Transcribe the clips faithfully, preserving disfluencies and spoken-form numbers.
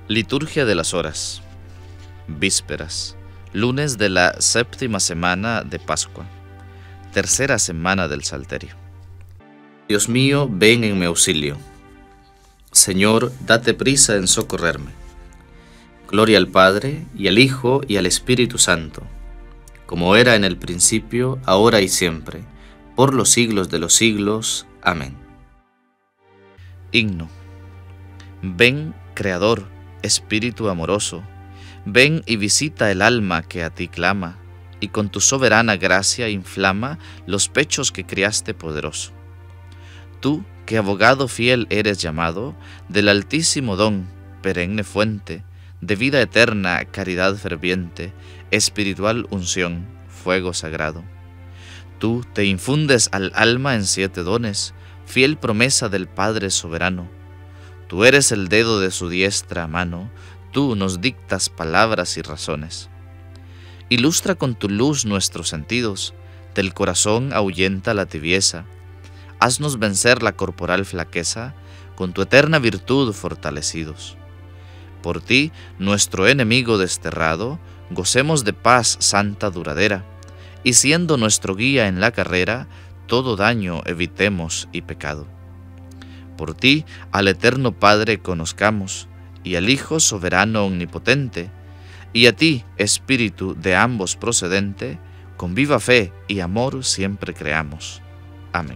Liturgia de las Horas. Vísperas. Lunes de la séptima semana de Pascua. Tercera semana del Salterio. Dios mío, ven en mi auxilio. Señor, date prisa en socorrerme. Gloria al Padre, y al Hijo, y al Espíritu Santo, como era en el principio, ahora y siempre, por los siglos de los siglos. Amén. Himno. Ven, Creador, Espíritu amoroso, ven y visita el alma que a ti clama, y con tu soberana gracia inflama los pechos que criaste poderoso. Tú, que abogado fiel eres llamado, del altísimo don, perenne fuente, de vida eterna, caridad ferviente, espiritual unción, fuego sagrado. Tú te infundes al alma en siete dones, fiel promesa del Padre soberano. Tú eres el dedo de su diestra mano, tú nos dictas palabras y razones. Ilustra con tu luz nuestros sentidos, del corazón ahuyenta la tibieza. Haznos vencer la corporal flaqueza, con tu eterna virtud fortalecidos. Por ti, nuestro enemigo desterrado, gocemos de paz santa duradera, y siendo nuestro guía en la carrera, todo daño evitemos y pecado. Por ti, al eterno Padre conozcamos, y al Hijo soberano omnipotente, y a ti, Espíritu de ambos procedente, con viva fe y amor siempre creamos. Amén.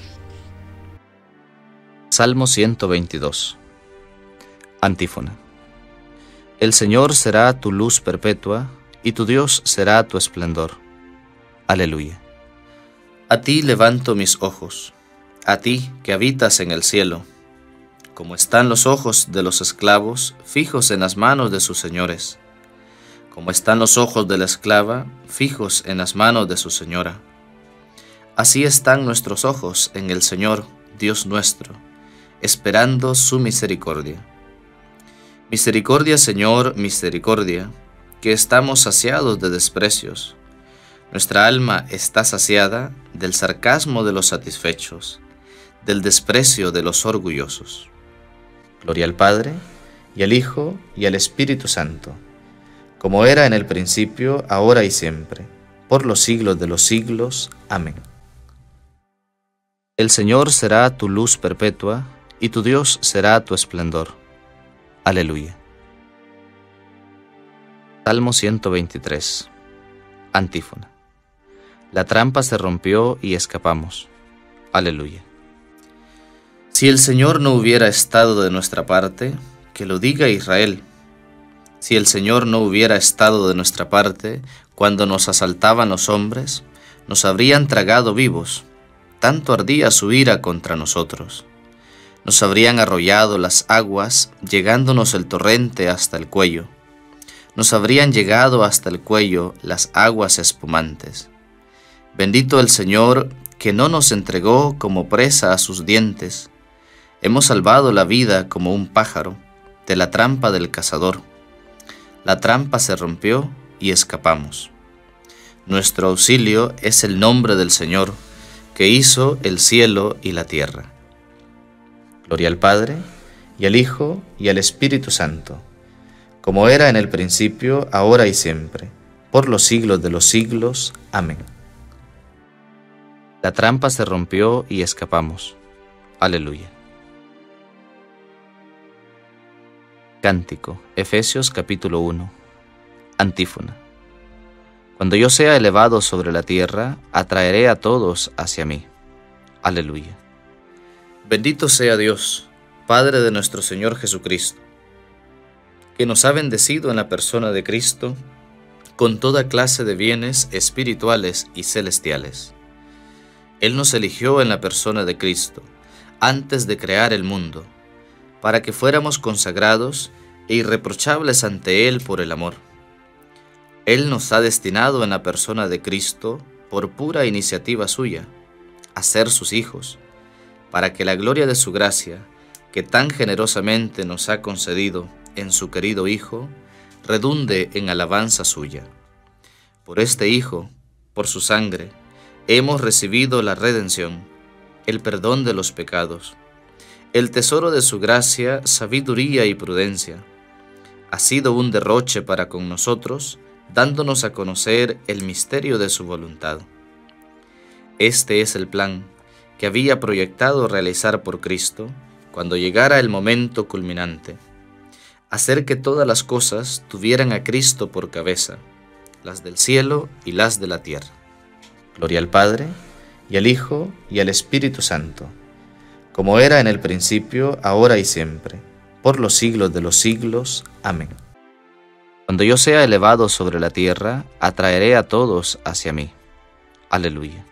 Salmo ciento veintidós. Antífona. El Señor será tu luz perpetua, y tu Dios será tu esplendor. Aleluya. A ti levanto mis ojos, a ti que habitas en el cielo, como están los ojos de los esclavos fijos en las manos de sus señores, como están los ojos de la esclava fijos en las manos de su señora. Así están nuestros ojos en el Señor, Dios nuestro, esperando su misericordia. Misericordia, Señor, misericordia, que estamos saciados de desprecios. Nuestra alma está saciada del sarcasmo de los satisfechos, del desprecio de los orgullosos. Gloria al Padre, y al Hijo, y al Espíritu Santo, como era en el principio, ahora y siempre, por los siglos de los siglos. Amén. El Señor será tu luz perpetua, y tu Dios será tu esplendor. Aleluya. Salmo ciento veintitrés. Antífona. La trampa se rompió y escapamos. Aleluya. Si el Señor no hubiera estado de nuestra parte, que lo diga Israel. Si el Señor no hubiera estado de nuestra parte, cuando nos asaltaban los hombres, nos habrían tragado vivos, tanto ardía su ira contra nosotros. Nos habrían arrollado las aguas, llegándonos el torrente hasta el cuello. Nos habrían llegado hasta el cuello las aguas espumantes. Bendito el Señor, que no nos entregó como presa a sus dientes. Hemos salvado la vida como un pájaro de la trampa del cazador. La trampa se rompió y escapamos. Nuestro auxilio es el nombre del Señor, que hizo el cielo y la tierra. Gloria al Padre, y al Hijo, y al Espíritu Santo, como era en el principio, ahora y siempre, por los siglos de los siglos. Amén. La trampa se rompió y escapamos. Aleluya. Cántico, Efesios capítulo uno. Antífona. Cuando yo sea elevado sobre la tierra, atraeré a todos hacia mí. Aleluya. Bendito sea Dios, Padre de nuestro Señor Jesucristo, que nos ha bendecido en la persona de Cristo con toda clase de bienes espirituales y celestiales. Él nos eligió en la persona de Cristo, antes de crear el mundo, para que fuéramos consagrados e irreprochables ante Él por el amor. Él nos ha destinado en la persona de Cristo, por pura iniciativa suya, a ser sus hijos, para que la gloria de su gracia, que tan generosamente nos ha concedido en su querido Hijo, redunde en alabanza suya. Por este Hijo, por su sangre, hemos recibido la redención, el perdón de los pecados, el tesoro de su gracia, sabiduría y prudencia, ha sido un derroche para con nosotros, dándonos a conocer el misterio de su voluntad. Este es el plan que había proyectado realizar por Cristo cuando llegara el momento culminante: hacer que todas las cosas tuvieran a Cristo por cabeza, las del cielo y las de la tierra. Gloria al Padre, y al Hijo, y al Espíritu Santo, como era en el principio, ahora y siempre, por los siglos de los siglos. Amén. Cuando yo sea elevado sobre la tierra, atraeré a todos hacia mí. Aleluya.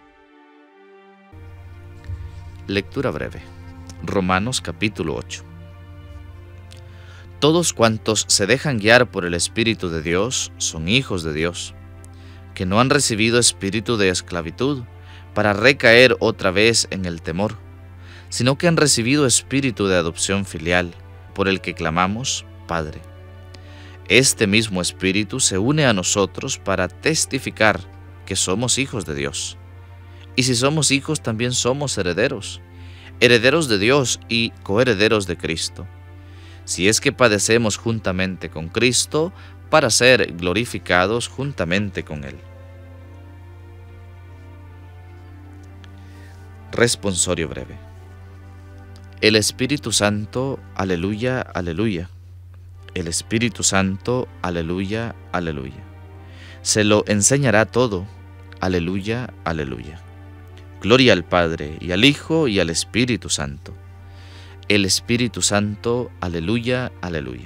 Lectura breve. Romanos capítulo ocho. Todos cuantos se dejan guiar por el Espíritu de Dios son hijos de Dios, que no han recibido espíritu de esclavitud para recaer otra vez en el temor, sino que han recibido espíritu de adopción filial, por el que clamamos, Padre. Este mismo Espíritu se une a nosotros para testificar que somos hijos de Dios. Y si somos hijos, también somos herederos, herederos de Dios y coherederos de Cristo, si es que padecemos juntamente con Cristo, para ser glorificados juntamente con Él. Responsorio breve. El Espíritu Santo, aleluya, aleluya. El Espíritu Santo, aleluya, aleluya. Se lo enseñará todo, aleluya, aleluya. Gloria al Padre, y al Hijo, y al Espíritu Santo. El Espíritu Santo, aleluya, aleluya.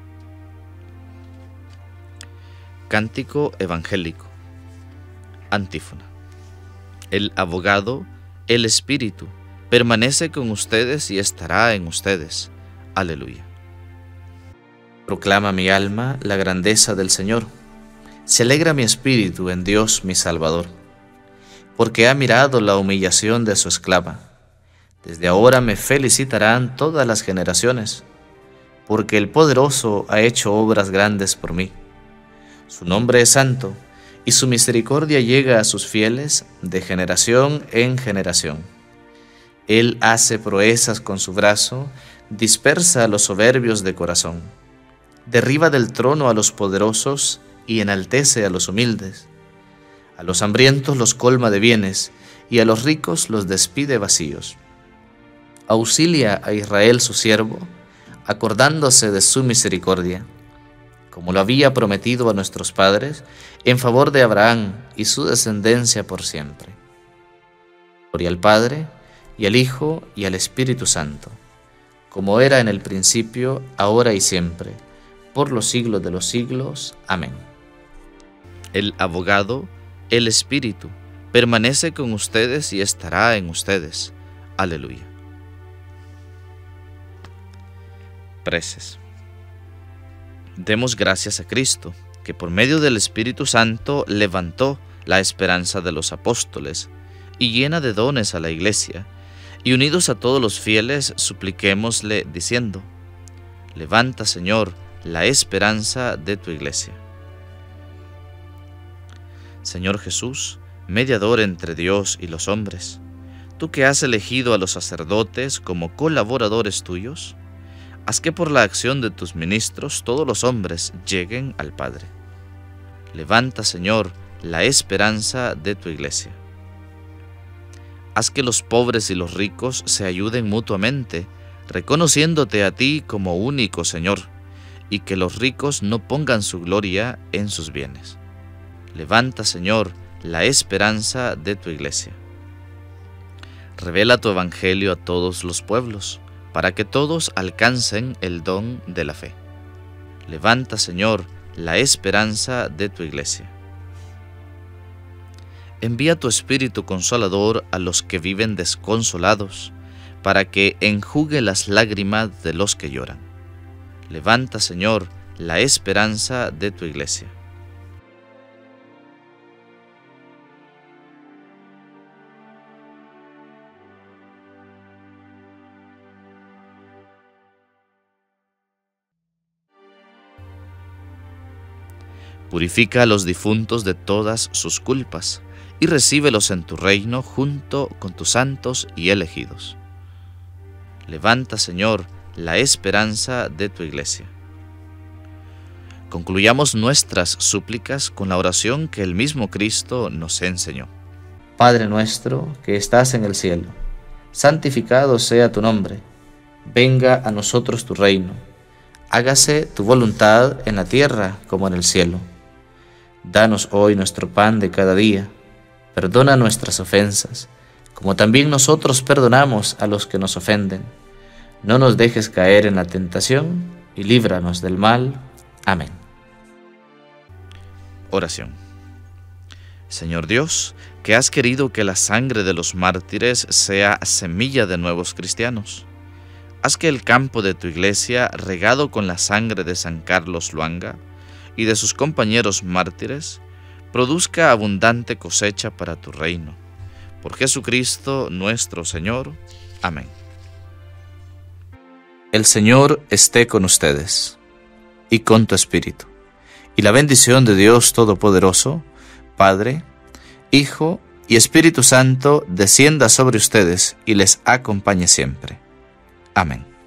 Cántico evangélico. Antífona. El abogado, el Espíritu, permanece con ustedes y estará en ustedes. Aleluya. Proclama mi alma la grandeza del Señor. Se alegra mi espíritu en Dios mi Salvador, porque ha mirado la humillación de su esclava. Desde ahora me felicitarán todas las generaciones, porque el Poderoso ha hecho obras grandes por mí. Su nombre es santo, y su misericordia llega a sus fieles de generación en generación. Él hace proezas con su brazo, dispersa a los soberbios de corazón. Derriba del trono a los poderosos y enaltece a los humildes. A los hambrientos los colma de bienes, y a los ricos los despide vacíos. Auxilia a Israel su siervo, acordándose de su misericordia, como lo había prometido a nuestros padres, en favor de Abraham y su descendencia por siempre. Gloria al Padre, y al Hijo, y al Espíritu Santo, como era en el principio, ahora y siempre, por los siglos de los siglos. Amén. El abogado, el Espíritu, permanece con ustedes y estará en ustedes. Aleluya. Preces. Demos gracias a Cristo, que por medio del Espíritu Santo levantó la esperanza de los apóstoles y llena de dones a la Iglesia, y unidos a todos los fieles, supliquémosle diciendo: levanta, Señor, la esperanza de tu Iglesia. Señor Jesús, mediador entre Dios y los hombres, tú que has elegido a los sacerdotes como colaboradores tuyos, haz que por la acción de tus ministros todos los hombres lleguen al Padre. Levanta, Señor, la esperanza de tu Iglesia. Haz que los pobres y los ricos se ayuden mutuamente, reconociéndote a ti como único Señor, y que los ricos no pongan su gloria en sus bienes. Levanta, Señor, la esperanza de tu Iglesia. Revela tu evangelio a todos los pueblos, para que todos alcancen el don de la fe. Levanta, Señor, la esperanza de tu Iglesia. Envía tu Espíritu Consolador a los que viven desconsolados, para que enjugue las lágrimas de los que lloran. Levanta, Señor, la esperanza de tu Iglesia. Purifica a los difuntos de todas sus culpas, y recíbelos en tu reino junto con tus santos y elegidos. Levanta, Señor, la esperanza de tu Iglesia. Concluyamos nuestras súplicas con la oración que el mismo Cristo nos enseñó. Padre nuestro que estás en el cielo, santificado sea tu nombre. Venga a nosotros tu reino. Hágase tu voluntad en la tierra como en el cielo. Danos hoy nuestro pan de cada día. Perdona nuestras ofensas, como también nosotros perdonamos a los que nos ofenden. No nos dejes caer en la tentación y líbranos del mal. Amén. Oración. Señor Dios, que has querido que la sangre de los mártires sea semilla de nuevos cristianos, haz que el campo de tu iglesia, regado con la sangre de San Carlos Luanga y de sus compañeros mártires, produzca abundante cosecha para tu reino. Por Jesucristo nuestro Señor. Amén. El Señor esté con ustedes y con tu espíritu. Y la bendición de Dios Todopoderoso, Padre, Hijo y Espíritu Santo, descienda sobre ustedes y les acompañe siempre. Amén.